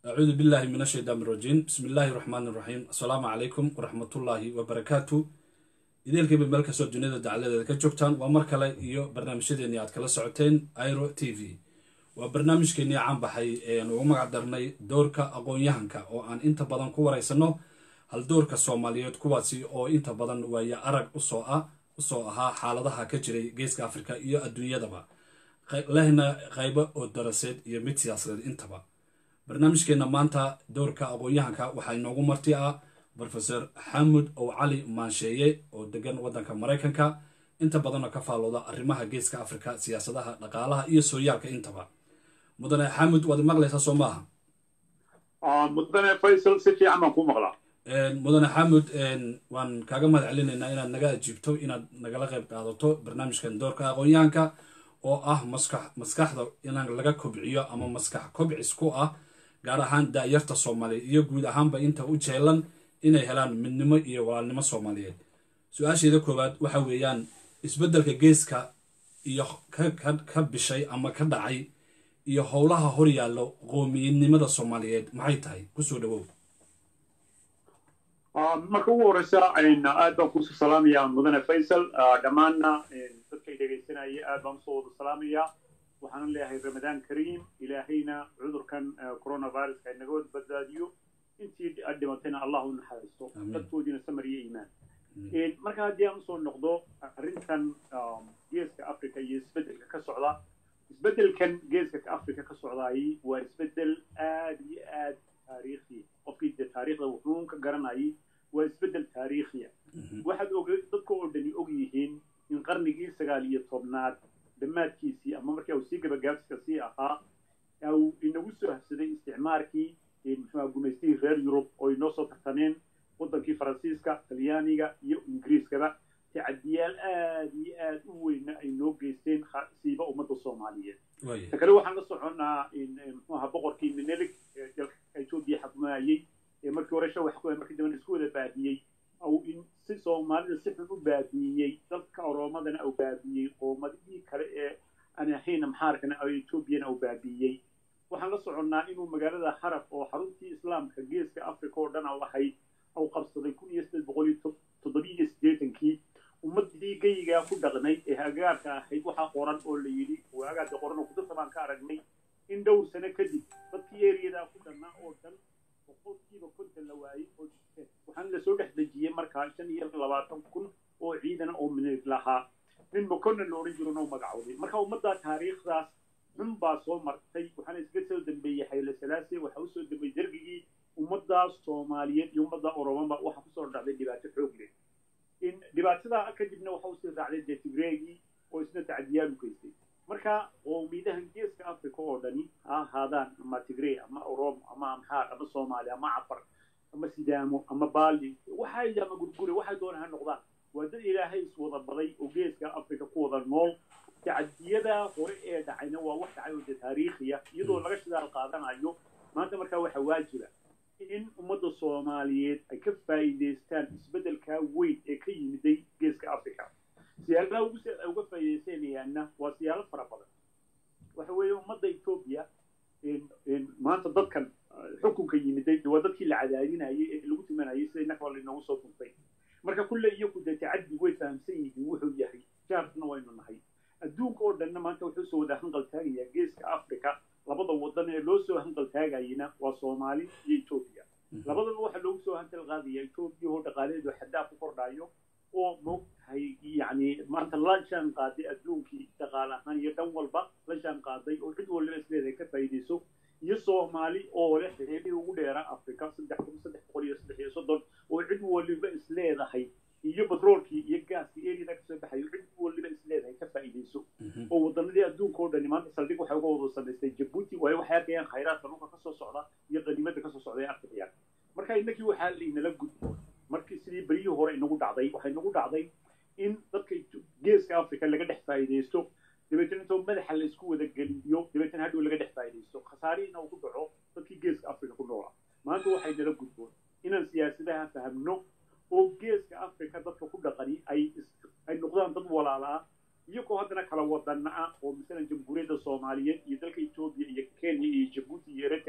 أعوذ بالله من الشيطان الرجيم بسم الله الرحمن الرحيم السلام عليكم ورحمة الله وبركاته إذا كيف ملك سود جنيد الدعالة كجوكتان ومركلة إيو برنامج شديني أتكلا سعوتين ايرو تي في وبرنامج كيني عام بحي وما قدرني دوركا أقون يهنكا وأن إنت بدن كوا رئيسنو هل دوركا الصوماليات كواتي أو إنت بدن ويا أرق أصوأها حالدها كجري جيسك أفريقيا إيو الدنيا دبا لهنا غيبة أو دراسات يميت سياسة إنتبا barnaamijkeena maanta doorka aqoon-yahanka waxaa inoogu marti ah brofesor xamud ow cali maansheeye oo degan waddanka maraykanka inta badanoo ka faalooda arrimaha geeska afrika siyaasadaha dhaqaalaha iyo sooyaalka intaba mudane xamud waad maqlaysaa soo maaha mudane faysal si fiican baan ku maqlaa mudane xamud waan kaaga mahad celinaynaa inaad naga ajiibto inaad nagala qayb qaadato barnaamijkan doorka aqoon-yahanka oo ah maskaxda inaan laga kobciyo ama maskax kobcis ku ah gaar ahaan daayarta Soomaaliyeed iyo guud ahaanba inta u jeelan inay helaan midnimo iyo walaalnimo Soomaaliyeed su'aasheeda koowaad waxa weeyaan isbeddelka geeska iyo ka bishay ama ka dhacay iyo howlaha hor yaalo qoomiyadnimada Soomaaliyeed maxay tahay ku soo dhawow marka ugu horeysa aad baan ku salaamayaa mudane Faysal dhamaanna dadka dhegeysanaya aad baan soo salaamayaa waxaan leeyahay Ramadaan Kariim ilaahayna cudurkan coronavirus ay naga badbaadiyo intii dhimatayna Allah u naxariisto dadkoodina samir iyo iimaan marka haddii aan soo noqdo arrintan geeska Afrika iyo isbeddelka ka socda isbeddelkan geeska Afrika ka socdaay waa isbeddel aad iyo aad taariikhi qofkii taariikhda wuxuu ka garanayay waa isbeddel taariikhi waxaad dadku oo dhani og yihiin in qarnigii 19aad dhammaadkiisii ama markii uu sii gabagaabska sii ahaa uu inagu soo hafsaday isticmaalkii gumaystii reer Yurub oo inoo soo tartameen waddankii Faransiiska Talyaaniga iyo Ingiriiskaba tacadiyaal aad iyo aad u weyn ay noo geysteen siiba ummadda Soomaaliyeed kale waxaan la soconaa in boqorkii Menelik Ethiopia xukmayay markii hore wax ku markii dambe isku wada baadiyay أو إن سومالي سحب بابيي ذلك أرومادنا أو بابيي قومدي كره أنا حين محاركنا أو يوتيوبيا أو بابيي وحنا صعنا إنه مجال حرف أو حرمتي إسلام كجيس كأفريقيا ودنا أو حي أو قبض يكون يستد بقولي تضبيط سديتن كي ومدي جي جا كل دغني هجار كحي وحا قرن أول يلي وهجار قرن وكتب طبعا كارجني إن دور سنة كذي فتيري ذا كلنا أوردن وقلت كيف كنت اللواي waxaan la soo dhaxdajiyay markaa 25,000 oo ciidan oo Menelik lahaa in boqonna loo rin jiro magacooday marka ummadda taariikhdaas min baa soo martay waxaan iska soo dambeeyay Hayle Salaasi waxa uu soo dambeeyay dargigii ummadda Soomaaliyeed iyo ummadda Oromo waxa ku soo dhacday dhibaato xoog leh in dhibaatada ka dibna waxa uu soo dhacday Tigreegi oo isna tacdiyaal u geystay marka qowmiyadaha geeska Afrika oo dhani ahaadaan ama Tigreey ama Oromo ama Amxaar ama Soomaali ama Afar ama Sidaamo ama Baali waxay jama gurgure waxay doonaan noqdaan wada Ilaahay isku wada baday oo geeska Afrika ku wada nool tacadiyada hore ee dhacayna waa wax dhacay oo taariikhiya iyadoo laga shidaal qaadanayo maanta marka waxa waajib in ummadda Soomaaliyeed ay ka faa'iideystaan isbeddelka weyn ee ka yimid geeska Afrika siyaasada uga faa'iideysanayna waa siyaalo fara badan waxa weeye ummadda Ethiopia maanta dadkan xukunka yimiday waa dadkii la cadaadinayay ee lagu timanayay sida inaka wali noogu soo tuntay marka kullu iyo ku tacaddi way fahamsan yihiin wuxuu yahay jaarna waynu nahay adduunka oo dhanna maanta wuxuu soo wada hanqal taagaya geeska Afrika labada wadan ee loo soo hanqal taagayina waa Soomaali iyo Ethiopia labadaba waxa loogu soo hanqal qaadaya Ethiopia oo dhaqaaleedu xadda ku kordhayo oo moogtahay yani maanta la jaan qaaday adduunkii dhaqaalahan iyo dhan walba la jaan qaaday oo cid walba isleedahay ka faa'iideyso iyo Soomaali oo leh xiriir ugu dheera Afrika 330 oo cid walba isleedahay iyo petrolkii iyo gaaskii eerida ka soo baxay cid walba isleedahay ka faa'iideyso oo wadanadii adduunka oo dhan maanta saldhig waxa uga wada samaystay Djibouti way waxa arkayaan khayraadka dhulka ka soo socda iyo qaniimada ka soo socda Afrika marka inagii waxa la gudbo markii sidii bariyo hore inagu dhacday waxa inagu dhacday in dadka geeska Afrika laga dhex faa'iideysto dibadda madaxa la isku wada geliyo dibadda hadhow laga dhex faa'iideysto khasaariina uu ku dhaco dadkii geeska Afrika ku noolaa maanta waxay nala gudboon inaan siyaasadaha fahamno oo geeska Afrika dadka ku dhaqani ay noqdaan dad walaala ah iyagoo haddana kala wadana ah oo misalan jamhuuriyadda Soomaaliyeed iyo dalka Ethiopia iyo Kenya iyo Djibouti iyo Eritrea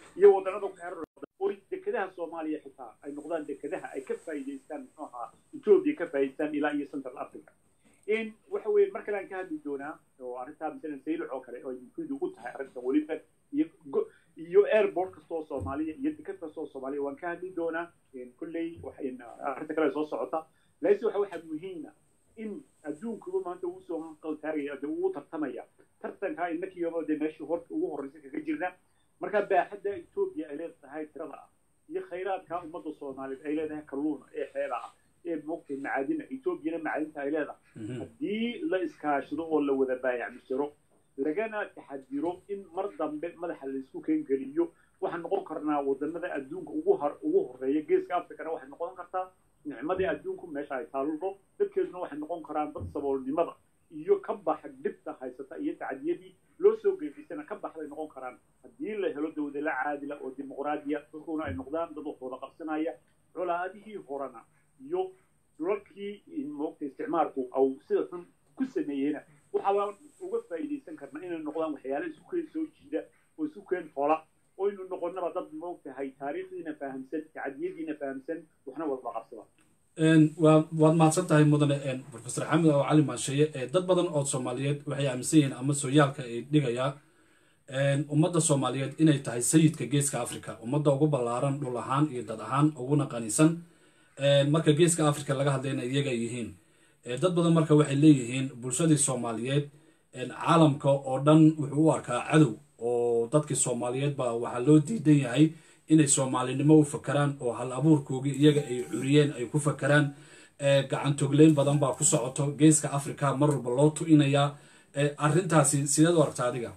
iyo wadannada ku xeeran oo dekedaha Soomaaliya xitaa ay noqdaan dekedaha ay ka faa'iideystaan muxuu Ethiopia ka faa'iideystaan ilaa iyo Central Africa in waxa weeye marka aan ka hadli doonaa oo arrinta midalan saylo oo kale oo muhiim ugu tahay arrinta waliba iyo airport kastoo Soomaaliya iyo deked kastoo Soomaaliya waan ka hadli doonaa in kulley waxayna arrinta kale soo socota laakiin waxa muhiim ah in adduunku maanta uu soo qaltaagay uu tartamaya tartanka innakii iyo meeshii ugu horeysay kaga jirna marka baaxadda Ethiopia ay leedahay tirada iyo khayraadka ummadda Soomaaliyeed ay leedahay kalluun ee xeelaha ee moogtay macaadina Ethiopia macaadinta ay leedahay haddii la iskaashado oo la wada baayacmiro lagana taxadiro in mar dambe madaxa la isku keen geliyo waxaan noqon karnaa wadannada adduunka ugu horeeya geeska Afrikana waxay noqon kartaa nicmadii adduunku meesha ay taalo dadkeeduna waxay noqon karaan dad saboolnimada iyo ka bax dhibta haysata iyo tacadiyadii loo soo geeysana ka baxday noqon karaan haddii la helo dawlad la caadila oo dimuqraadiya dadkuna ay noqdaan dad wada qabsanaya culaadihii horana iyo dulalkii moogtay isticmaalku aw sida xun ku sameeyeen waxaa uga faa'iideysan karna inay noqdaan waxyaalo isku keen soo jiida oo isku keen hola oo inuu noqonnaba dad moogtahay taariikhdiina fahamsan tacadiyadiina fahamsan waxna wada qabsada waad mahadsan tahay mudane professor xamed oo cali maansheeye dad badan oo Soomaaliyeed waxay aaminsan yihiin ama sooyaalka ay dhigaya ummadda Soomaaliyeed inay tahay sayidka geeska Afrika ummadda ugu ballaaran dhul ahaan iyo dad ahaan uguna qanisan marka geeska Afrika laga hadlayna iyaga yihiin dad badan marka waxay leeyihiin bulshadii Soomaaliyeed caalamka oo dhan wuxuu u arkaa cadow oo dadkii Soomaaliyeed baa waxa loo diidan yahay inay Soomaalinimo u fakaraan oo hal abuurkoodii iyaga ay curiyeen ay ku fakaraan gacan togleyn badan baa ku socoto geeska Afrika mar walba loo tuinaya arrintaasi sideed u aragtaa adiga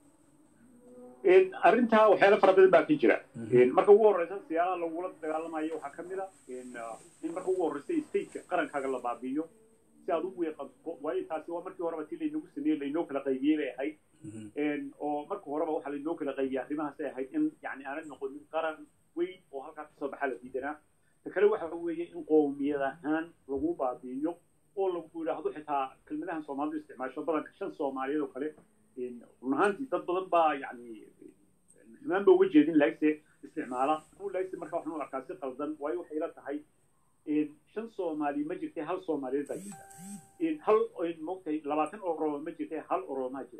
arrinta waxyaalo fara badan baa ka jira marka ugu horeysa siyaalaha lagula dagaalamayo waxaa ka mid ah in marka ugu horeysa stateka qarankaaga la baabi'iyo si aad ugu yeeqanto waayo taasi waa markii horeba tii laynoogu sameeyey laynoo kala qaybiyey bay ahayd oo marka horeba waxaa laynoo kala qaybiyey arrimahaas ay ahayd in yani aanad noqonin qaran weyn oo halkaa kasoo baxa la diidanaa ta kale waxa weeye in qowmiyad ahaan lagu baabi'iyo oo lagu yidhaahdo xitaa kelmadahan Soomaalidu isticmaasho badanka 5 Soomaaliyeed oo kale run ahaantii dad badan baa yani xumaan ba uga jeedin laagse isticmaala laagse marka waxaan u arkaa si qaldan waayo waxay la tahay 5 Soomaali ma jirtay hal Soomaaliyeed baa jirta hal moogtay 20 Oromo ma jirtay hal Oromo jira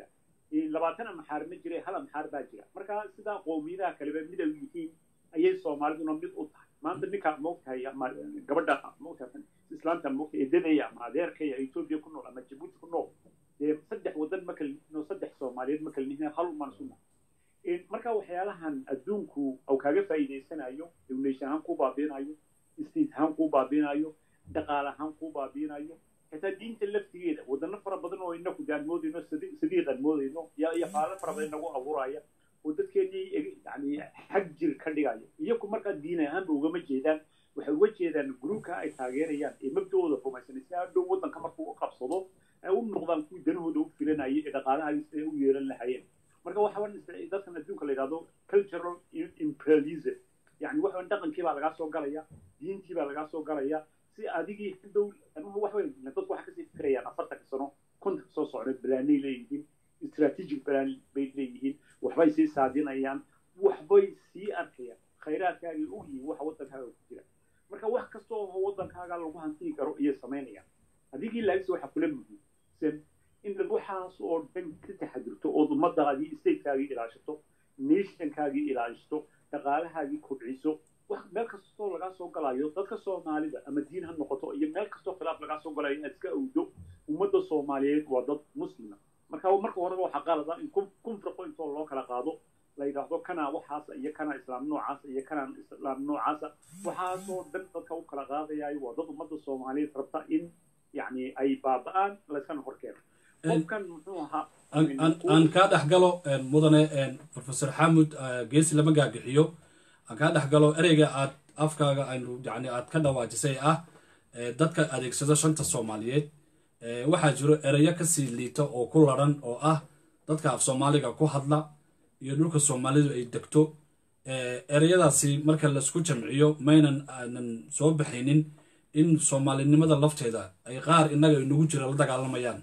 20 Amxaar ma jiray hal Amxaar baa jira marka sidaa qowmiyadaha kaleba mid ay yihiin ayay Soomaaliduna mid u tahay maanta ninka moogtay gabadha moogtay islaamta moogtay eedadaya ama adeerkay Ethiopia ku nool ama Djibouti ku nool saddex wadan ma kala no saddex Soomaaliyeed ma kala nihin hal mansuuna marka waxyaalahan adduunku oo kaaga faa'iideysanayo dawladnimo ku baabiinayo istiidhaan ku baabiinayo dhaqaalahan ku baabiinayo xitaa diinta laftigeeda wadano fara badan oo inagu daanmoodayno sidii qadmoodayno iyo faalo fara badan nagu abuuraya oo dadkeedii yani xag jir ka dhigayo iyagu marka diin ahaan ugama jeedaan waxay uga jeedaan gruubka ay taageerayaan ee mabdooda rumaysan si aad wadanka markuu u qabsado ay u noqdaan kuwii danahooda u filanayay ee dhaqaalaha ay u yeelan lahayeen marka waxaan dadkan adduunka la yiraahdo cultural imperialism yani waxaan dhaqankii baa laga soo galaya diintii baa laga soo galaya si adigii dow ama wax weyn dadku waxa ka sii fikrayaan 40 sano kunta soo socda balaanay leeyihiin strategic plan bay leeyihiin waxbay sii saadinayaan waxbay sii arkayaan khayraadkaaga u yihiin wax wadankaaga ku jira marka wax kasta oo wadankaaga lagu hantii karo iyo sameynayaan adigii laagsi waxa kula muhiim in waxaas oo dhan ka taxadirto oo ummadaadii statekaagii ilaashato nationkaagii ilaashato dhaqaalahaagii kobciso wax meel kastoo laga soo galayo dadka Soomaalida ama diin ha noqoto iyo meel kastoo khilaaf laga soo galayo inaad iska awdo ummadda Soomaaliyeed waa dad muslima marka hore waxa qalada in kunfirqo intoo loo kala qaado la yiraahdo kana waxaas iyo kana islaam noocaas iyo kana islaam noocaas waxaas oo dhan dadka u kala qaadayaay waa dad ummadda Soomaaliyeed rabta in yani ay baaba'aan la iska horkeeno qofkan muxuu ahaa aan ka dhaxgalo mudane professor Xamed geesi lama gaagixiyo aan ka dhaxgalo ereyga aad afkaaga aynu yani aad ka dhawaajisay dadka adeegsada shanta Soomaaliyeed waxaa jiro ereyo ka sii liita oo ku laran oo dadka af Soomaaliga ku hadla iyo dhulka Soomaalidu ay degto ereyadaasi marka la isku jamciyo maynan aanan soo bixinin in Soomaalinimada lafteeda ay qaar inaga inagu jira la dagaalamayaan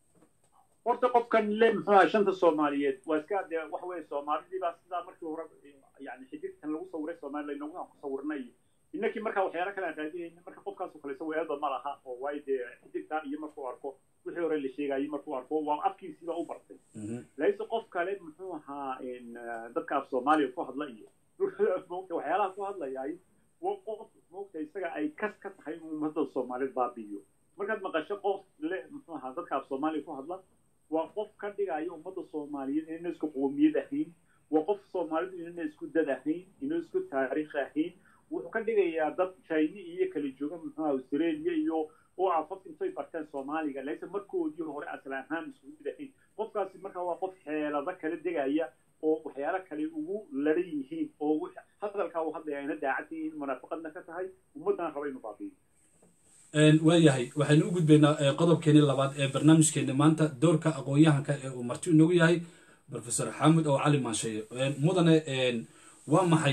horta qofkan leen muxuu shanta Soomaaliyeed waa iska wax weey Soomaalidii baa sidaa markii hore يعني xididkan lagu sawiray Soomaaliya inagu aan ku sawirnay innakii marka waxyaalo kale raadinayna marka qofkaas oo kale saweeyada ma laha oo wayde xididkan iyo markuu arko wixii hore la sheegay markuu arko waa afkiisiba u bartay laysa qof kale muxuu ahaa in dadka af Soomaaliya ku hadla iyo waxyaalaha ku hadlayay qof moogta isaga ay kas ka tahay ummadda Soomaaliyeed baabiyo markaad maqasho qof le muxuu ahaa dadka af Soomaaliya ku hadla waa qof ka dhigayo ummadda Soomaaliyeed inay isku qoomiyad ahayn waa qof Soomaaliyeed inay isku dad ahayn inay isku taariikh ahayn wuxuu ka dhigayaa dad China iyo kala jooga muxuu ahaa Australia iyo oo afaf intay bartaan Soomaaliga laysa markoodii hore asal ahaan isku mid ahayn qofkaasi marka waa qof xeelada kala dhigaya oo waxyaalo kale ugu leeyihiin oo hadalka uu hadlaya in daacadii munaafaqadna ka tahay ummadana raba inuu baabiyo waayahay waxaynu u gudbaynaa qodobkeeni labaad ee barnaamijkeena maanta doorka aqoon-yahanka ee uu marti inagu yahay professor xaamud oo cali maansheeye mudane waa maxay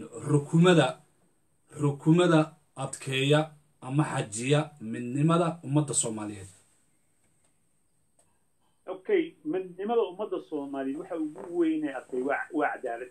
rukumada adkeeya ama xajiya midnimada ummadda Soomaaliyeed okay midnimada ummadda Soomaaliyeed waxa ugu weyn ee adkay waa cadaalad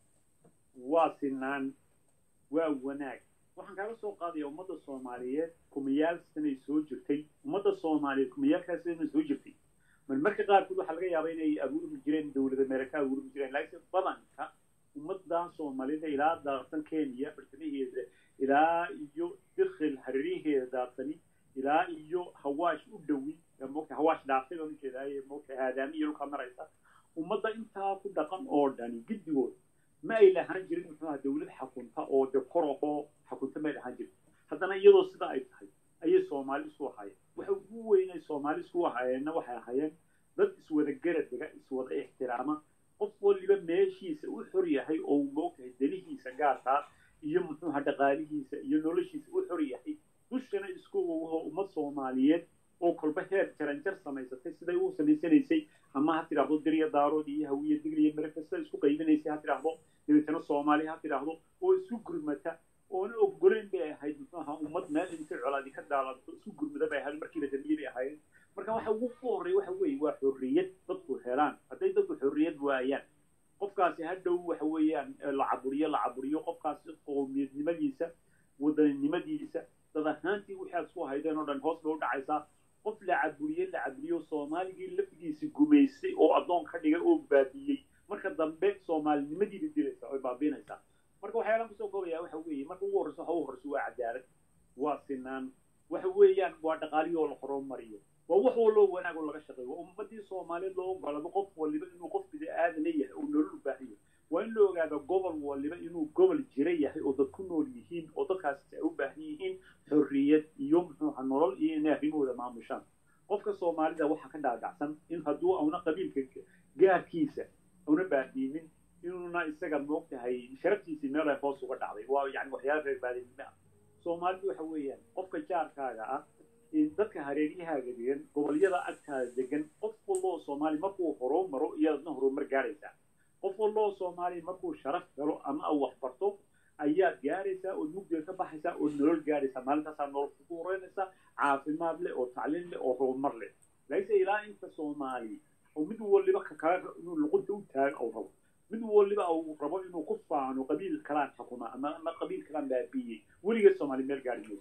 waa sinaan waa wanaag waxaan kaaga soo qaadayaa ummadda Soomaaliyeed kumiyaal sanay soo jirtay ummadda Soomaaliyeed kumiyaalkaas sanay soo jirtay marka qaarkood waxa laga yaabaa inay abuuri jireen dawladda Ameerika abuuri jireen laakiin badanka ummadda Soomaaliyeed ilaa dalkan Kenya bartamaheeda ilaa iyo dakhil haririheeda daaqani ilaa iyo hawaash u dhawi moogta hawaash dhaafay oo jeedaay moogta aadami iyo kamaraysa ummadda intaa ku dhaqan oo dhan gidigood ma ay lahaan jirin muxuu ahaa dawlad xakunta oo dekoroho xakunta ma lahaan jirin haddana iyadoo sida ay tahay ayay Soomaali isku hayeen waxa ugu weynay Soomaali isku hayeen waxay ahaayeen dad iswada garadiga iswada ixtiraama qof waliba meeshiisa u xor yahay oo moogta dalihiisa gaarka iyo muxuu ahaa dhaqaalihiisa iyo noloshiisa u xor yahay dushana isku ummad Soomaaliyeed oo kolba heer jaranjar samaysatay siday u samaysanaysay ama ha tiraahdo dariya daarood iyo hawiye digriye markasta isku qaybinaysay ha tiraahdo dadkana Soomaali ha tiraahdo oo isku gurmata oo ogoleen bay ahayd muxuu ahaa ummad meel inta colaadi ka daalato isku gurmada bay ahayd markii la damiyay ahayd marka waxa ugu horeeyay waxa weey waa xorriyad dadku helaan haday dadku xorriyad waayaan qofkaasi hadhow waxa weeyaan la caburiyo qofkaasi qoomiyadnimadiisa wadanimadiisa dad ahaantii waxaad ku haydeen oo dhan hoos loo dhacaysa qof la caburiyo Soomaaligii lafdiisa gumeysay oo adoon ka dhigay oo baabiyay marka dambe Soomaalinimadii dilaysa oo baabinaysa marka waxyaalaha ku soo koobaya waxa weeye marka ugu horeyso waa cadaalad waa sinaan waxa weeyaan waa dhaqaaliyo la horumariyo waa wax walba wanaag oo laga shaqeeyo ummadii Soomaaliyeed loo ogolaado qof waliba inuu qof bid'aadan yahay oo nolol baahiyo waa in loo ogaado gobol waliba inuu gobol jira yahay oo dad ku nool yihiin oo dadkaas ay u baahan yihiin xorriyad iyo muxuu ahaa nolol iyo inay arrimooda maamushaan qofka Soomaalida waxa ka dhaadacsan in hadduu auna qabiilka gaarkiisa auna baahinin inuuna isaga moogtahay sharaftiisa meel ay hoos uga dhacday waa yani waxyaalo reer baadinimo Soomaalidu waxa weeyaan qofka jaarkaaga ah dadka hareeriyahaaga degan gobolyada agtaada degan qof walba Soomaali markuu horumaro iyadna horumar gaaraysa qof walba Soomaali markuu sharaf galo ama wax barto ayaa gaaraysa oo mugdi ka baxaysa oo nolol gaaraysa maalintaas nolol ku horeynaysa caafimaad leh oo tacliin leh oo horumar leh laysa ilaa inta Soomaali oo mid waliba ka kala inuu luqunta u taago oo rabo mid waliba uu rabo inuu ku faano qabiil kala xukuma ama qabiil kala baabiyay weliga Soomaali meel gaaraysa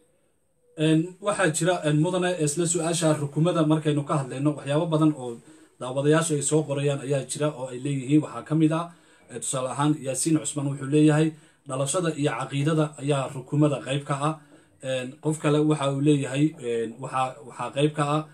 waxaa jira mudane isla su'aasha rukumada markaynu ka hadlayno waxyaabo badan oo daawadayaasha ay soo qorayaan ayaa jira oo ay leeyihiin waxaa ka mid ah tusaale ahaan Yaasiin Cusmaan wuxuu leeyahay dhalashada iyo caqiidada ayaa rukumada qayb ka ah qof kale waxa uu leeyahay waxa qayb ka ah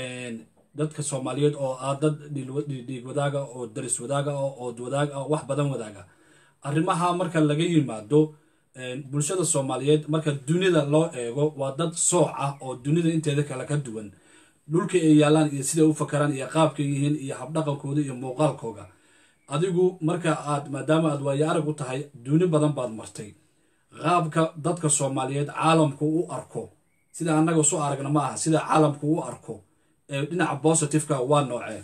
dadka Soomaaliyeed oo dad dhiig wadaaga oo daris wadaaga oo wadaag wax badan wadaaga arrimaha marka laga yimaado bulshada Soomaaliyeed marka dunida loo eego waa dad sooc ah oo dunida inteeda kala ka duwan dhulka ay yaalaan iyo sida u fakaraan iyo qaabka yihiin iyo habdhaqankooda iyo muuqaalkooda adigu marka maadaama aad waayo arag u tahay duni badan baad martay qaabka dadka Soomaaliyeed caalamku u arko sida annaga soo aragna ma aha sida caalamku u arko dhinaca positive-ka waa noocee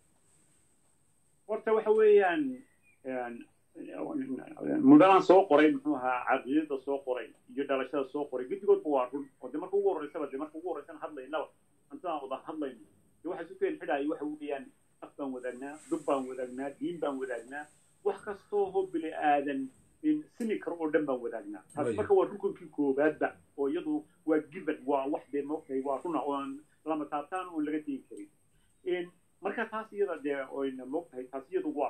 horta waxa weeyaan mudana soo qoray muxuu ahaa caqiidada soo qoray iyo dhalashada soo qoray gidigood waa run oo marka ugu horeysa hadlaynaba antaan wada hadlayno waxa si feel xidhay waxa weeyaan afbaan wadaagnaa dubbaan wadaagnaa diin baan wadaagnaa wax kastoo hoo bili aadan sini karo oo dhan baan wadaagnaa taas marka waa rukunkii koobaadba oo iyadu waa given waa wax dee moogtahay waa runa oon lama taabtaan oon laga tegi karin marka taas iyada dee oyna moogtahay taas iyadu waa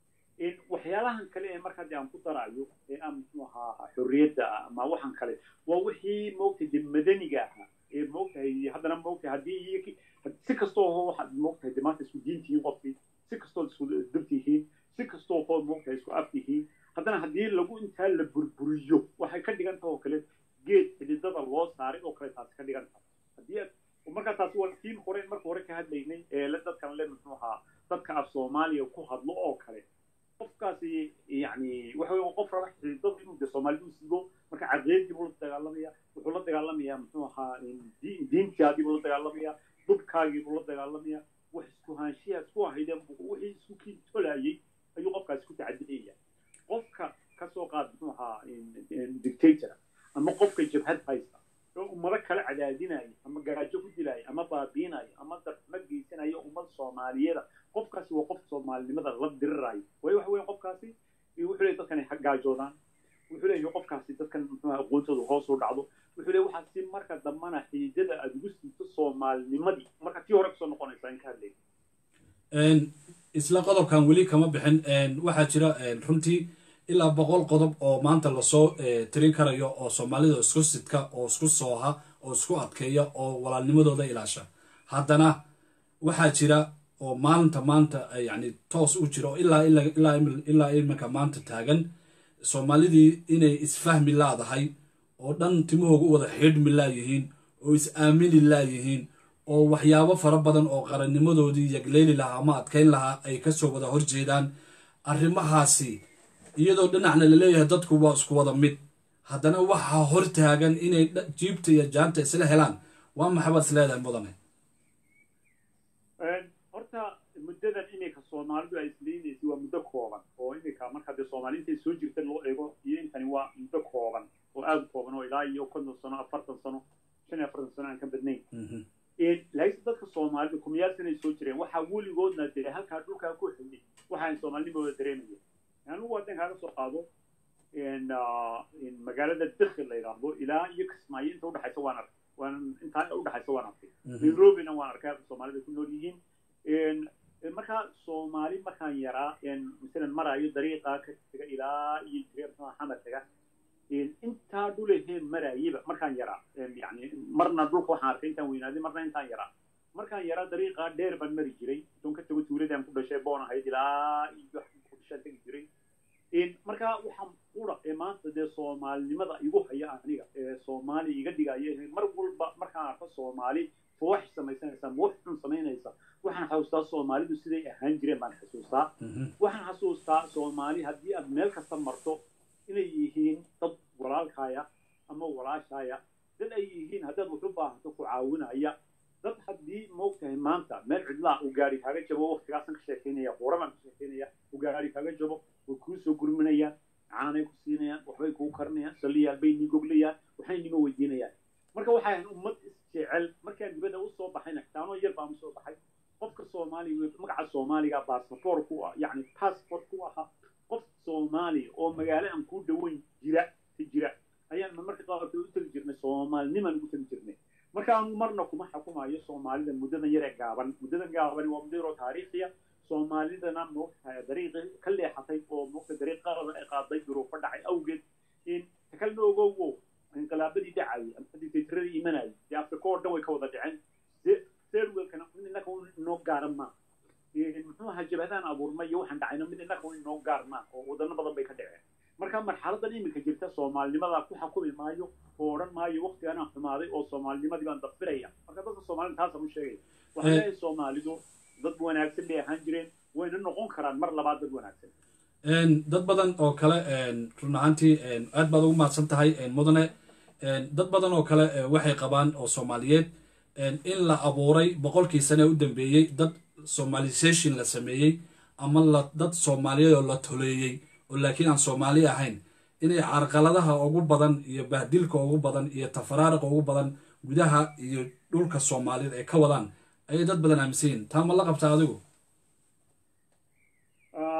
waxyaalahan kale ee markaa dee aan ku daraayo ee aan muxuu ahaa xorriyadda ama waxaan kale waa wixii moogtahay dee madaniga ahaa ee moogtahay haddana moogtahay haddii si kastoo hoo waxaad moogtahay dee maanta isku diintihiin qofkii si kastoo isku dirtihiin si kastoo hoo moogtahay isku aftihiin haddana haddii lagu intaa la burburiyo waxay ka dhigan tahay oo kale geed xididada loo saaray oo kale taasi ka dhigan tahay haddii markaa taasi waa tiin hore marka hore ka hadlaynay ee dadkan le muxuu ahaa dadka af soomaaliya ku hadlo oo kale qofkaasi yani waxa weeye qof raba xididada inuu de soomaalidu sido marka cadeedii buu la dagaalamaya wuxuu la dagaalamayaa muxuu ahaa diintaadii buu la dagaalamayaa dhulkaagii buu la dagaalamayaa wax isku haanshiya isku ahaydeen wixii isku kiintolayay ayuu qofkaasi ku tacadiyaya qofka ka soo qaad muxuu ahaa dictator ama qofka jabhad haysta oo ummado kala cadaadinaya ama gaajo ku dilaya ama baabiinaya ama darxuma geysanaya ummad soomaaliyeeda qofkaasi waa qof soomaalinimada la dirirayo waayo waxa weeye qofkaasi wuxuu leeyahay dadkan ay gaajoodaan wuxuu leeyahay qofkaasi dadkan muxuu ahaa aqoontooda hoos u dhacdo wuxuu leeyahay waxaa si marka dambana xididada aad ugu siito soomaalinimadii marka tii hore kasoo noqonaysa in ka hadlayay isla qodobkan weli kama bixin waxaa jira runtii ilaa 100 qodob oo maanta lasoo tirin karayo oo soomaalida isku sidka oo isku sooha oo isku adkeeya oo walaalnimadooda ilaasha haddana waxaa jira oo maanta yani toos u jiro ilaa iminka maanta taagan soomaalidii inay isfahmi laadahay oo dhan timahooga u wada xidhmi laayihiin oo is-aamini laayihiin oo waxyaabo fara badan oo qarannimadoodii yagleeli lahaa ama adkayn lahaa ay kasoo wada horjeedaan arrimahaasi iyadoo dhinacna laleeyahay dadku waa isku wada mid haddana waxaa hor taagan inay jiibta iyo jaanta isla helaan waa maxabaad isleedahay mudane horta muddadan iminka soomaalidu ay isleynaysa waa muddo kooban oo iminka marka dee soomaali intay soo jirta loo eego iyo intani waa muddo kooban oo aada kooban oo ilaa iyo 50 sano 40 sano 45 sano aan ka badnayn laakiin dadka soomaalida kumiyaal sanay soo jireen waxaa weligoodna dee halkaa dhulkaa ku xigay waxaan soomaalinimooda dareemaya anigu wadan kaaga soo qaado magaalada dakhil la yidhaahdo ilaa iyo kismaayo inta udhexaysa waan arkay intaa udhexaysa waan arkay nairobina waan arkay soomaalida ku nool yihiin markaa soomaali markaan yaraa masalan maraayo dariiqa ka taga ilaa iyo jireerka xamar taga intaa dhulaheen maraayaba markaan yaraa yani marna dhulka waxaan arkay intaan weynaaday marna intaan yaraa markaan yaraa dariiqa dheer baan mari jiray intoon ka tago tuuladaan ku dhashay boon ahayd ilaa iyo kudhishaan tegi jiray markaa waxaan ura maanta dee soomaalinimada igu haya aniga soomaali iga dhigaya mar walba markaan arko soomaali foox samaysanaysa wax xun samaynaysa waxaan xasuustaa soomaalidu siday ahaan jireen baan xasuustaa waxaan xasuustaa soomaali haddii aad meel kasta marto inay yihiin dad walaalkaaya ama walaashaya dad ay yihiin haddaad wax u baahato ku caawinaya dad haddii moogtahay maanta meel cidlaa uu gaari kaaga jabo waqtigaasan ka sheekeynaya qoramaan ka sheekeynaya uu gaari kaaga jabo way kuu soo gurminayaan caanay ku siinayaan waxbay kuu karinayaan saliyaal bay nii goglayaan waxay nima weydiinayaan marka waxay ahayn ummad isjecel markaan dibadda u soo baxayna xitaanoo yar baan usoo baxay qofka soomaaliga magaca soomaaliga baasaboor ku ah yani passport ku ahaa qof soomaali oo magaalo aan ku dhaweyn jira ayaan marka qaarkood u tagi jirnay soomaalinimaan ugu tagi jirnay marka aanu marna kuma xukumayo soomaalida muddadan yar ee gaaban waa muddo yaroo taariikhiya soomaalidana moogtahay dariiqi ka leexatay oo moogta dariiqada ay qaaday duruufo dhacay awgeed takalna ogowo inqilaabadii dhacayay ama dictatoradii imanayay dee afrika oo dhan way ka wada dhaceen serwelkana mid innaka inoo gaaran maa muxuu ahaa jabhadaan abuurmay iyo waxaan dhacayna mid innaka inoo gaar maa oo wadano badan bay ka dhaceen marka marxaladan iminka jirta soomaalinimada ku xukumi maayo oo odhan maayo waqtiganaan xumaaday oo soomaalinimadii baan dafiraya marka dadka soomaalida taasaan u sheegaya waxaan leeyahay soomaalidu dad wanaagsan bay ahaan jireen wayna noqon karaan mar labaad dad wanaagsan dad badan oo kale run ahaantii aad baad ugu mahadsan tahay mudane dad badan oo kale waxay qabaan oo soomaaliyeed in la abuuray 100kii sane u dambeeyey dad somalization la sameeyey ama dad soomaaliyeed oo la toleeyey oo laakiin aan soomaali ahayn inay carqaladaha ugu badan iyo bahdilka ugu badan iyo tafaraariqa ugu badan gudaha iyo dhulka Soomaaliyeed ay ka wadaan ayay dad badan aaminsan taa ma la qabtaa adigu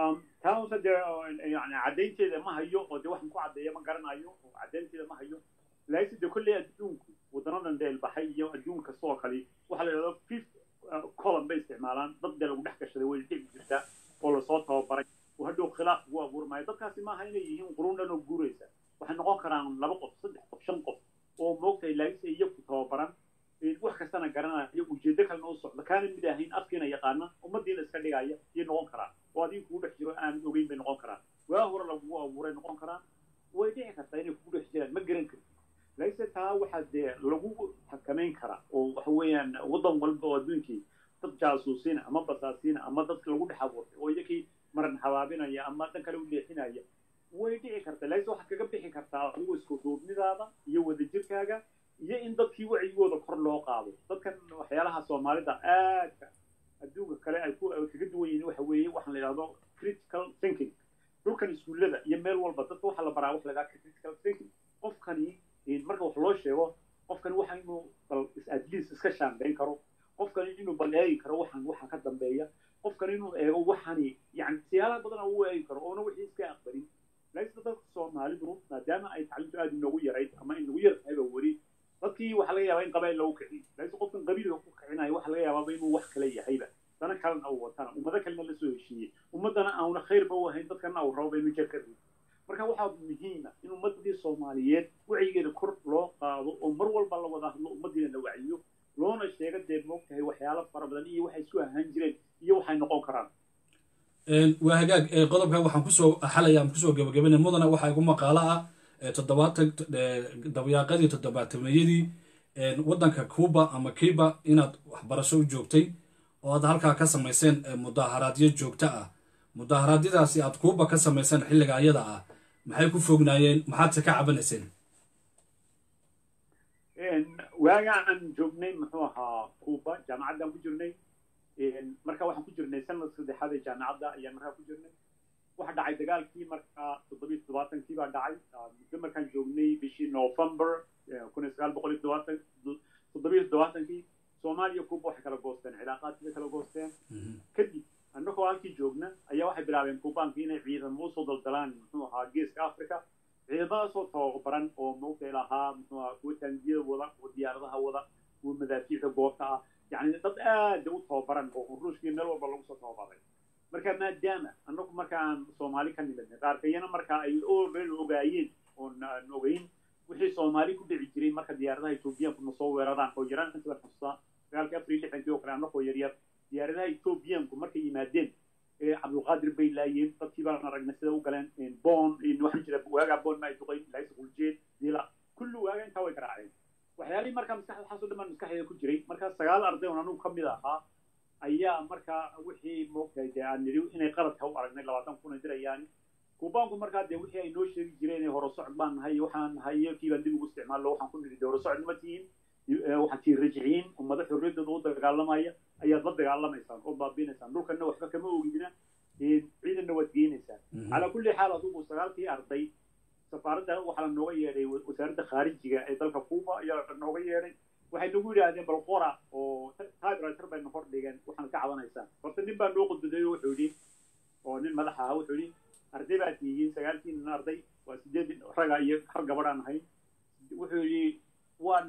تاو صد يعني عدين كذا ما هيو ودي واحد مكو عديه ما قرن هيو وعدين كذا ما هيو ليس ده كل أدونك وضرنا ده البحية أدونك الصوق لي وحلا في كولم باستعمالان ضد لو نحكي شيء ويجي جدا ولا صوتها وبرك وهدو خلاف هو أبور ما يدك ما هيني يهم قرون لنا جوريسا وحنا قاكران لبقط صدق شنقط وموقت ليس يكتب بران wax kastana garanaya iyo ujeedo kale oo socdo kaan mid ahayn afkiina yaqaana ummadina iska dhigaya iyo noqon kara oo adigu ku dhex jiro aan ogeyn bay noqon karaan waa hore lagu abuuray noqon karaan way dhici kartaa inay ku dhex jiraan ma garan kartid laysa taa waxa lagu xakameyn kara oo waxa weeyaan wadan walba oo adduunkii dad jaasuusin ama basaasiin ama dadka lagu dhex abuuray oo iyakii maran hawaabinaya ama dhan kale u leexinaya way dhici kartaa laysa waxa kaga bixi kartaa adigu isku duubnidaada iyo wadajirkaaga iyo in dadkii wacigooda kor loo qaado dadkan waxyaalaha Soomaalida aad adduunka kale ay ku kaga duwan yihiin waxa weeye waxaan la yiraahdo critical thinking dhulkan iskuulada iyo meel walba dadka waxa la baraa wax laga critical thinking qofkani marka wax loo sheego qofkani waxa inuu bal at least iska shaandeyn karo qofkani inuu bal eegi karo waxa ka dambeeya qofkani inuu eego waxani yani siyaalo badan oo eegi karo oo wixii iska aqbalin laysa dadka Soomaalidu maadaama ay tacliintu aad inoogu yarayd ama inoogu yartahay wari dadkii waxa laga yaabaa in qabayl lagu kiciyo laysa qofkan qabiilka ku kicinayo waxa laga yaabaa inuu wax kale yahayba dana kalena uu watana ummada kalena la soo heshiiyey ummadana aanu khayr ba wahayn dadkana uu rabo inuu jeer ka rido marka waxa muhiim ah in ummadii Soomaaliyeed wacigeeda kor loo qaado oo mar walba la wada hadlo ummadina la waciyo loona sheego deed moogtahay waxyaalo fara badan iyo waxa isku ahaan jireen iyo waxay noqon karaan waa hagaag qodobka waxaan ku soo gabagabeynaa mudana waxa igu maqaala ah dabayaaqadii toddobaatameeyadii waddanka Cuba ama Cuba inaad waxbarasho u joogtay oo aad halkaa ka samayseen mudaharaadyo joogto ah mudaharaadyadaasi aad Cuba ka samayseen xilliga ayada ah maxay ku fognaayeen maxaad ka cabanayseen waagaan joognay muxuu ahaa Cuba jaamacadan ku jirnay marka waxaan ku jirnay sanad saddexaad ee jaamacadda ayaan markaa ku jirnay waxa dhacay dagaalkii markaa 77 baa dhacay muddo markaan joognay bishii November 1977 Soomaaliya Cuba waxay kala goosteen cilaaqaadkii kala goosteen kadib annagoo halkii joogna ayaa waxay bilaabeen Cubaanka inay ciidan u soo daldalaan muxuu ahaa Geeska Afrika ciidamadaasoo tababaran oo moogtay lahaa muxuu ahaa kuwa taangiyada wada oo diyaaradaha wada kuwa madaafiicda goobta ah yani dad aad u tababaran oo ruushkii meel walba lagu soo tababaray marka maadaama annagu markaan Soomaali ka nimidnay qaarkayna marka ay ogaayeen oo ogeyn wixii Soomaali ku dhici jiray marka diyaaradaha Ethiopia ku soo weeraraan oo jiraan inta xusaa dagaalkii April 6 oo kale annagoo yaryar diyaaradaha Ethiopia ku markay yimaadeen Cabdulqaadir bay laayeen dadkii baan aragnay sida u galeen boon waxa jira waaga boon ma ay tuqay lays quljeed dila kullu waaga inta way garaaceen waxyaalii marka maskaxda xasu dhamaan maskaxda ku jiray marka 9 arday oo anagu kamid ahaa ayaa marka wixii moogtay aan niri inay qalad ka u aragnay 20 kun dirayaan Cubaanku marka wixii ay noo sheegi jireen inay hore socod baan nahay waxaan hayo kiiba dib ugu isticmaalo waxaan ku niri hore socod ma tihiin waxa tii rajiciin ummada xorriyadooda u dagaalamaya ayaa la dagaalamaysan oo baabinaysan dhulkana waxba kama oogidina ciidanna wad geenaysan ala kulli xaal adigu 9 arday safaaradda waxa la nooga yeeray wasaaradda khaarijiga ee dalka Cuba ayaa nooga yeeray waxay nagu yiraahdeen bal qora oo typewriter bay hor dhigeen waxaan ka cabanaysaa horta nin baa noo qodbay wuxuu yiri oo nin madax ah wuxuu yiri arday baa tihiin 9 arday waa 8 raga iyo hal gabadh aan ahayn wuxuu yiri waan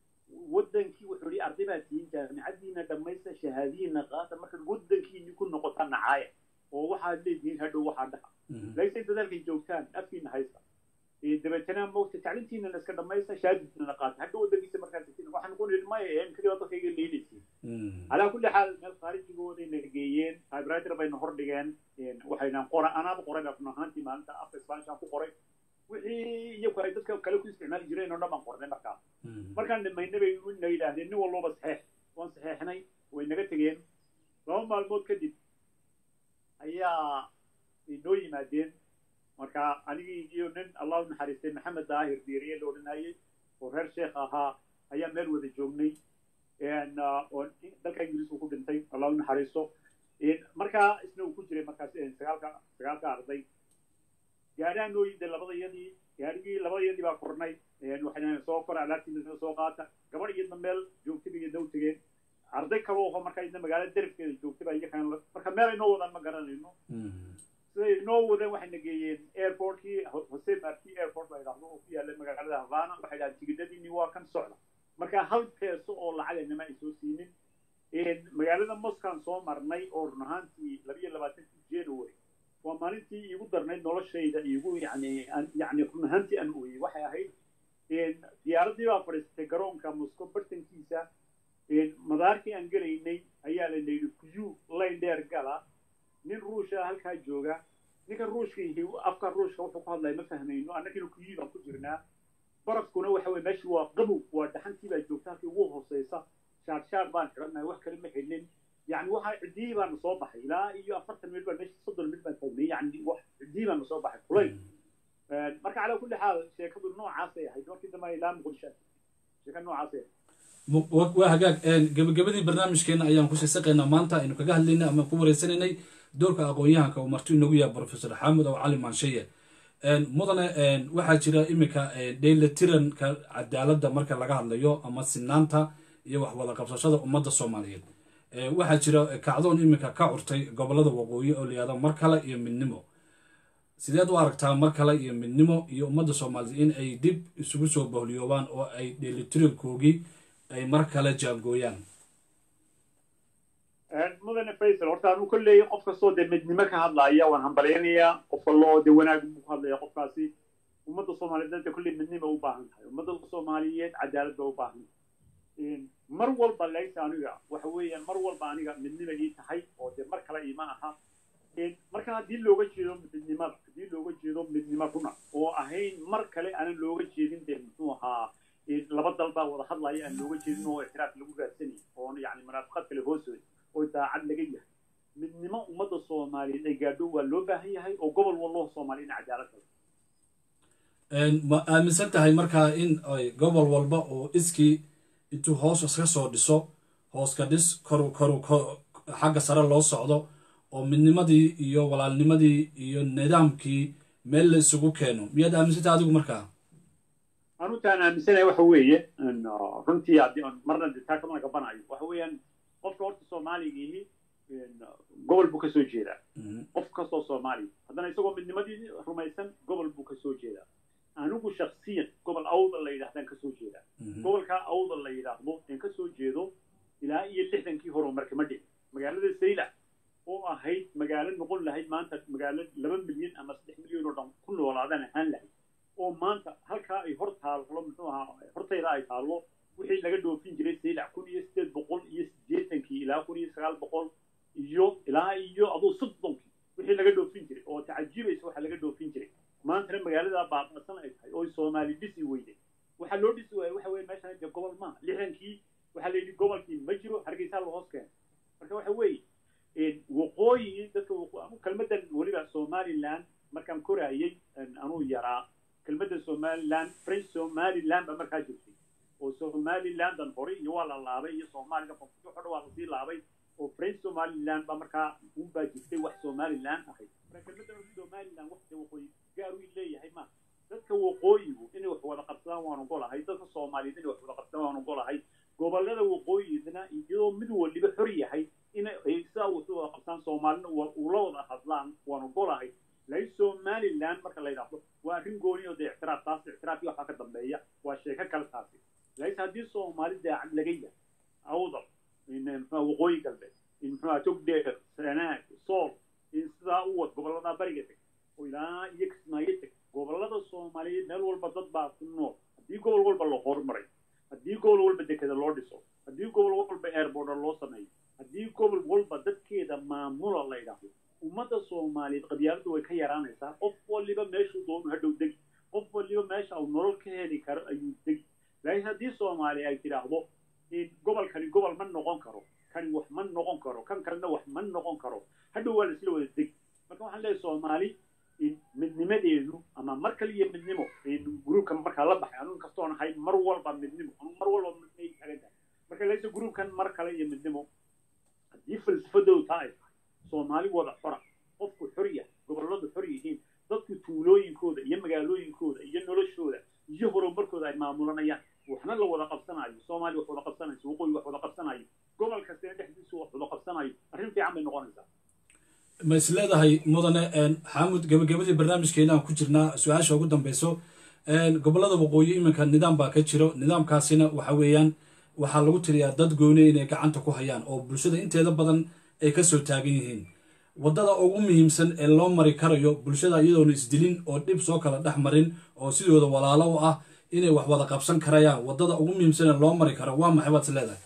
wadankii wuxuu yiri arday baa tihiin jaamacadiina dhamaysta shahaadiina qaata marka wadankii ku noqota nacaaya oo waxa leeyihiin hadhow waxa dhaca laysa dadalkay joogtaan afkiina haysta dabeetana moogta tacliintiina la iska dhamaysta shahaadiina la qaata hadhow wadankii markaa tiin waxaan ku nidmay kaliya dadkayga leeyihiin ala kulli xaal meel khaarijigooda inay geeyeen typewriter bayna hor dhigeen waxayna anaaba qoray baan ahaantii maalinta afka Spanish ku qoray wixii iyagu ay dadka kale ku isticmaali jireen oo dhammaan qornay markaan dhimaynay bay inay yiraahdeen nin walba waan saxeexnay way naga tageen 2 maalmood kadib ayaa inoo yimaadeen marka anigii iyo nin Allah u naxariistay Maxamed Daahir Diiriye loo dhinayay oo reer sheekh ahaa ayaa meel wada joognay oo dalka Ingiriiska ku dhintay Allah u naxariisto marka isna uu ku jiray markaas 9 arday gaaraan oo yidhi labadayadii baa kornay waxayna soo kor alaabtiina soo qaata gabadh iyo meel joogtay iyo daw tageen arday kale oo marka inta magaalada darafkeeda joogtay baa iyaga marka meel ay noo wadaan ma garanayno siday noo wadeen waxay nageeyeen airportkii Jose Marti airport la yiraahdo oo ku yaala magaalada Havana waxay dhahaan tigidhadii waa kan socda marka hal peso oo lacag ah ay soo siinin magaalada Moscow soo marnay oo run ahaantii 22 January waa maalintii igu darnayd noloshayda igu yani run ahaantii aan ooyay waxay ahayd diyaaradii baa fadhiistay garoonka Moscow bartankiisa madaarkii aan galaynay ayaa la leeyahay kuyu line dheer gala nin ruusha halkaa jooga ninka ruushkii afka ruushka wuxuu ku hadlay ma fahmayno annagina kuyu baan ku jirnaa barafkuna waxa weeye meeshii waa qabow waa dhaxantii baa joogta halkii ugu hooseysa shaar baan xidhanay wax kale ma xidhnin يعني waxa cidii baan soo baxay ilaa iyo 40 mil baan meeshii 30 mil baan tagnay yani wax cidii baan soo baxay kulay marka ala kulli xaal sheekadu noocaas ay ahayd markii dambe ilaa muqdisho sheekada noocaas ay waa hagaag gabagabadii barnaamijkeena ayaan ku shaqeynaa maanta aynu kaga hadlaynay ama ku wareysanay doorka aqoon-yahanka oo marti inagu yahay professor Xamed oo Cali Maanshaye mudane waxaa jira imika dheelitiranka cadaaladda marka laga hadlayo ama sinaanta iyo wax wada qabsashada ummadda Soomaaliyeed waxaa jira kacdoon imika ka curtay gobolada waqooyi oo liyaada mar kale iyo midnimo sideed u aragtaa mar kale iyo midnimo iyo ummadda Soomaaliyeed in ay dib isugu soo booliyoobaan oo ay dheelitirankoogii ay mar kale jaangooyaan mudane Faisal horta anu kulleey qof kastoo midnimo ka hadlaya waan hambaleynayaa qof loo wanaag ku hadlaya qofkaasi ummadda Soomaaliyeed kulleey midnimo u baahan tahay ummadda Soomaaliyeed cadaalad u baahan mar walba leeysa aniga waxa weeyaan mar walba aniga midnimo ii tahay oo mar kale iima aha marka hadii looga jeedo midnimo kuna oo ahayn mar kale aan looga jeedin muxuu ahaa laba dalba wada hadlaya aan looga jeedin oo ixtiraaf lagu raadsanay oo yani munaafaqad kale hoosay oo daacad laga yahay midnimo ummadda Soomaaliyeed ay gaadho waa loo baahan yahay oo gobol walba Soomaaliyeed cadaalad ma aaminsan tahay marka in ay gobol walba oo iskii intuu hoos iska soo dhiso hoos ka dhis kor xagga sare loo socdo oo midnimadii iyo walaalnimadii iyo nidaamkii meel la isugu keeno miyaad aaminsantahay adigu markaa anu taan aaminsanahay waxa weeye runtii marna taa kama gabanayo waxa weeyaan qofka horta Soomaaliga gobol buu ka soo jeedaa qof kastoo Soomaali haddana isagoo midnimadii rumaysan gobol buu ka soo jeedaa anigu shakhsiyan gobol awdal la yiraahdo ka soo jeedaa gobolka awdal la yiraahdo in ka soo jeedo ilaa iyo 60kii hore marka ma dhig magaalada Sayla oo ahayd magaalo noqon lahayd maanta magaalo 2 milyan ama 3 milyan oo dhan ku noolaadaan ahaan lahayd oo maanta halka ay hor taalo muxuu ahaa hortayda ay taalo wixii laga dhoofin jiray Sayla 1880 ilaa 1900 iyo ilaa iyo adoo 30 wixii laga dhoofin jiray oo tacajibaysa waxa laga dhoofin jiray maanta magaalada baaqsan ay tahay oo Soomaali dhisi weyday waxa loo dhisi waayay waxa weeye meeshan gobol ma 60kii waxa la yiri gobolkii ma jiro Hargeysa la hoos keenay marka waxa weeye waqooyi dadka kalmadan waliba Somaliland markaan koraayay anu yaraa kalmadan Somaliland French Somaliland markaa jirtay oo Somaliland dan hore iyo wala laabay iyo Soomaaliga qofku xodho waa la laabay oo French Somaliland markaa u baajistay wax Somaliland ahay marka kalmadan Somaliland wax waqooyi gaar u leeyahay ma dadka waqooyigu inay wax wada qabsadaan waan ogolahay dadka Soomaaliyeed inay wax wada qabsadaan waan ogolahay gobolada waqooyidna iyadoo mid waliba xor yahay inay aysaa wada qabsadaan Soomaalina uu la wada hadlaan waan ogolahay laakiin Somaliland marka la yiraahdo waa arrin gooni oo ixtiraaf waxa ka dambeeya waa sheeko kale taasi laakiin haddii Soomaalida laga yahay awdal in waqooyi galbeed in togdheer sanaag sool in sidaa u wad gobolada bariga ilaa iyo kismaayada gobolada Soomaaliyeed meel walba dad baa ku nool haddii gobol walba la horumaray haddii gobol walba dekada loo dhiso haddii gobol walba airport loo sameeyo haddii gobol walba dadkeeda maamula la yiraahdo ummadda Soomaaliyeed qabyaaladu way ka yaraanaysaa qof waliba meeshuu doono hadhow deg qof waliba meesha uu nolol ka heli karo ayuu deg laakiin haddii Soomaali ay tiraahdo in gobolkani gobol ma noqon karo kan wax ma noqon karo kan kalena wax ma noqon karo hadhow waa la isla wada deg marka waxaan leeyahay Soomaali midnimadeedu ama mar kale iyo midnimo gruubka marka la baxay anu kastoon ahay mar walba midnimo mar walba midnimo tagay marka leeyahay gruubkan mar kale iyo midnimo hadii falsafadu tahay Soomaali wada xora qofku xoriya gobolada xor yihiin dadku tuulooyinkooda iyo magaalooyinkooda iyo noloshooda iyo horumarkooda ay maamulanayaan waxna la wada qabsanayo Soomaali wax wada qabsanayo waqooyi wax wada qabsanayo gobol kasta dhexdiisa wax wada qabsanayo arrin fiican bay noqonaysaa ma isleedahay mudane xaamud gabagabadii barnaamijkeenaan ku jirnaa su-aasha ugu dambeyso gobolada waqooyi iminka nidaam baa ka jiro nidaamkaasina waxa weeyaan waxaa lagu tiriyaa dad gooni inay gacanta ku hayaan oo bulshada inteeda badan ay kasoo taagan yihiin waddada ugu muhiimsan ee loo mari karayo bulshada iyadoona isdilin oo dhib soo kala dhex marin oo sidooda walaalo u ah inay wax wada qabsan karayaan waddada ugu muhiimsan ee loo mari karo waa maxay baad isleedahay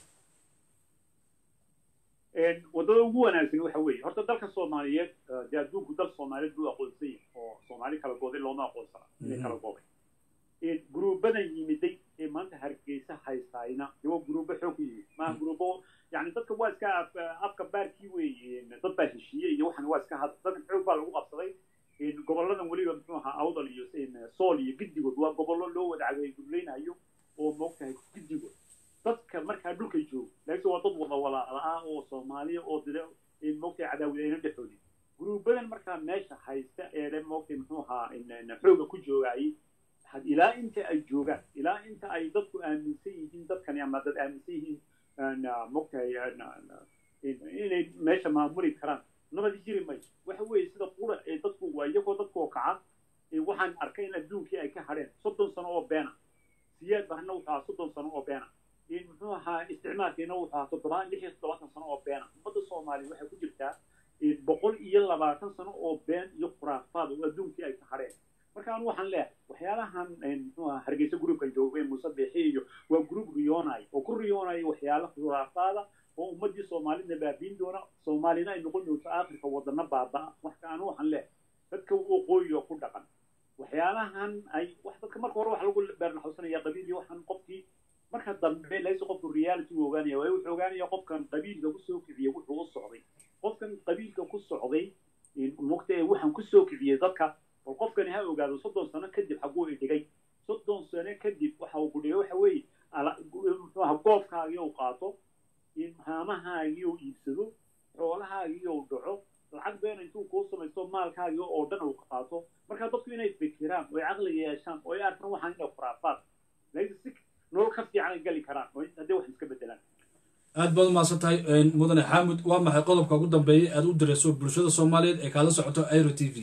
waddada ugu wanaagsan waxa weeye horta dalka soomaaliyeed dee adduunku dal soomaaliyeed buu aqoonsan yahay oo soomaali kala gooday looma aqoonsana inay kala gooday guruubadan yimiday ee maanta hargeysa haystaayna waa guruubo xoog yimid maaha guruubo yani dadka waa iska afka baarkii weeye dad baa heshiiyey iyo waxan waa iska had dadka xoog baa lagu qabsaday goboladan weliba muxuu ahaa awdal iyo sool iyo giddigood waa gobollo loo wada cagaygulaynayo oo moogtahay giddigood dadka markaa dhulka joogo laakiin waa dad wada walaala ah oo soomaaliya oo dile moogtahay cadaawidayna dhexoodi guruubadan markaa meesha haysta ee moogtahay muxuu ahaa xooga ku joogayay ilaa inta ay joogaan ilaa inta ay dadku aaminsan yihiin dadkani ama dad aaminsan yihiin moogtahay inay meesha maamuli karaan nabadi jiri mayso waxa weeye sida qura ee dadku waa iyagoo dadkoo kaca waxaan arkay in adduunkii ay ka hadheen 30 sano oo beena siyaad barna wuxuu ahaa 30 sano oo beena muxuu ahaa isticmaalkeena wuxuu ahaa 7 sano oo beena ummadda soomaaliya waxay ku jirtaa 120 sano oo been iyo khuraafaad oo adduunkii ay ka hadheen markaan waxaan leeyahay waxyaalahan muxuu ahaa hargeysa gruubkan joogay muuse biixi iyo waa gruub riyoonay oo ku riyoonay waxyaalaha khuraafaada oo ummadii soomaalida baabiin doona soomaalina ay noqon doonto aakhirka wadana baabaa waxaan waxaan leeyahay dadka waqooyi oo ku dhaqan waxyaalahan ay wax dadka marka hore wax lagu beernaxusanaya qabiilii waxaan qofkii marka dambe layso qofku reality uu ogaanaya way wuxuu ogaanaya qofkan qabiilka ku soo kiciyay wuxuu u socday qofkan qabiilka ku socday muqtay waxaan ku soo kiciyay dadka oo qofkani ha ogaado 30 sano kadib xaguu dhigay 30 sano kadib waxa uu gudhay waxa weeye goobkaaga uu qaato in haamahaagii uu iibsado xoolahaagii uu dhaco lacag been intuu kuu samaysto maalkaagii oo dhan uu qaato marka dadku inay fikiraan oo caqli yeeshaan oo ay arkaan waxaan inay khuraafaad laakiin nolol ka fiican ay gali karaan oo haddii wax iska bedelaan aad baad umahadsan tahay mudane xaamud waa maxay qodobka ugu dambeeyay aad u dirayso bulshada soomaaliyeed ee kaala socoto Airo TV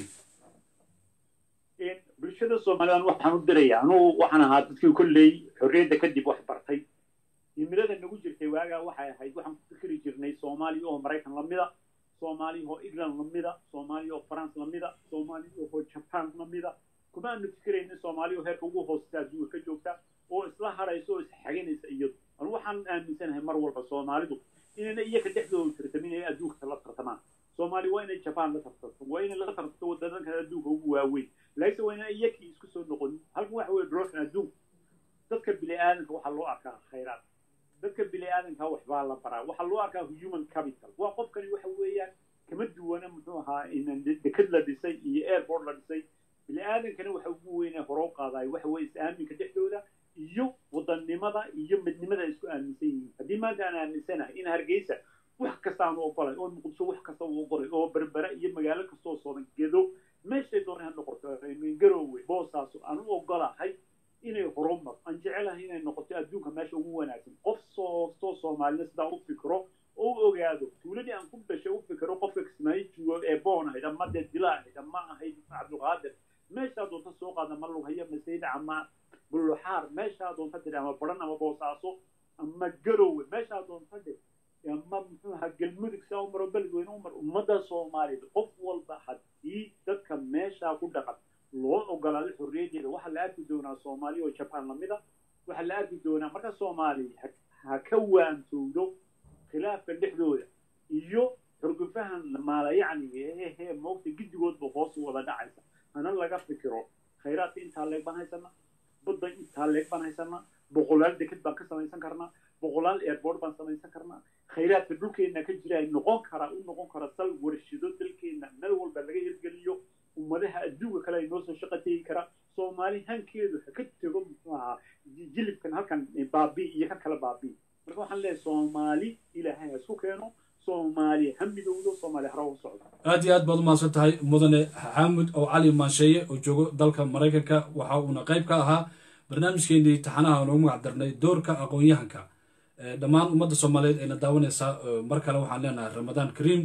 bulshada soomaaliyeed waxaan u dirayaa anuu waxaan ahaa dadkii kulley xorriyadda kadib wax bartay imilada nagu jirtay waagaa waxay ahayd waxaan ku fikri jirnay Soomaaliya oo Mareykan lamida Soomaaliya oo England lamida Soomaaliya oo France lamida Soomaaliya oo Japan lamida kuma aanu fikirayna Soomaaliya oo heerka ugu hooseeya adduunka ka joogta oo isla harayso oo isxaginaysa iyo waxaan aaminsanahay mar walba Soomaalidu inay iyaga dhexdooda tartaminay adduunka la tartamaan Soomaaliya waa inay Japan la tartanto waa inay la tartanto waddanka adduunka ugu waaweyn laakiin waa inay iyaga isku soo noqon halkan waxa weeye drogan adduunka dadka bini'aadanka waxa loo arkaa khayraad dadka bini'aadanka waxbaa la baraa waxa loo arkaa human capital waa qofkani waxa weeyaan kama duwana muxuu ahaa in dekad la dhisay iyo airport la dhisay bini'aadankana waxa ugu weynaa hore u qaadaay waxa weeye is-aaminka dhexdooda iyo wadannimada iyo midnimada isku aaminsan yihiin haddii maanta aan aaminsanahay in hargeysa wax kasta aan ogolay oo muqdisho wax kasta uu ogolay oo berbera iyo magaalo kastoo soodan gedo meeshay doonaan noqoto garowe boosaaso aan u ogolahay inay horumar aan jecelahay inay noqoto adduunka meesha ugu wanaagsan qof soo Soomaalida sidaa u fikro oo ogaado tuuladii aan ku dhashay u fikro qofka Kismaayo joogo ee boonahay ama dilaahay ama ahayd Cabdulqaadir meesha doonta soo qaada mar loo hayo masayid ama buluxaar meesha doonta tir ama baran ama boosaaso ama garowe meesha doonta tir ama muxuu ahaa galmudug saa umar balweyn umar ummadda Soomaalida qof walba haddii dadka meesha ku dhaqan loo ogolaaday xorriyadeeda waxa la arki doonaa Soomaaliya oo Japan lamida waxa la arki doonaa marka Soomaaliya ha ka waantoodo khilaafka dhexdooda iyo xurgufahan maala yacni moogta giddigoodba hoos wada dhacaysa ana laga fikiro khayraadka intaa leeg baan haysanaa badda intaa leeg baan haysanaa boqolaal deked baan ka samaysan karnaa boqolaal airport baan samaysan karnaa khayraadka dhulkeena ka jira u noqon kara sal warshido dalkeena meel walba laga hirgeliyo ummadaha adduunka kale ay noo soo shaqateegi kara Soomaali hankeedu ka tago muxuu ahaa jilibkan halkan baabi iyo ka kala baabi marka waxaan leeyahay Soomaali ilaahay isku keeno Soomaali hamidowdo Soomaali haraw socdo aad iyo aad baad umahadsan tahay mudane xaamud oo cali maansheeye oo joogo dalka Mareykanka waxa uuna qayb ka ahaa barnaamijkeennii taxanaha oo magac darnay doorka aqoon-yahanka dhammaan ummadda Soomaaliyeed ee daawanaysa mar kale waxaan leenahay Ramadaan Kariim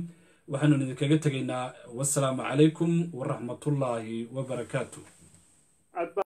waxaanu idinkaga tegaynaa wassalaamu calaykum waraxmatullaahi wabarakaatu.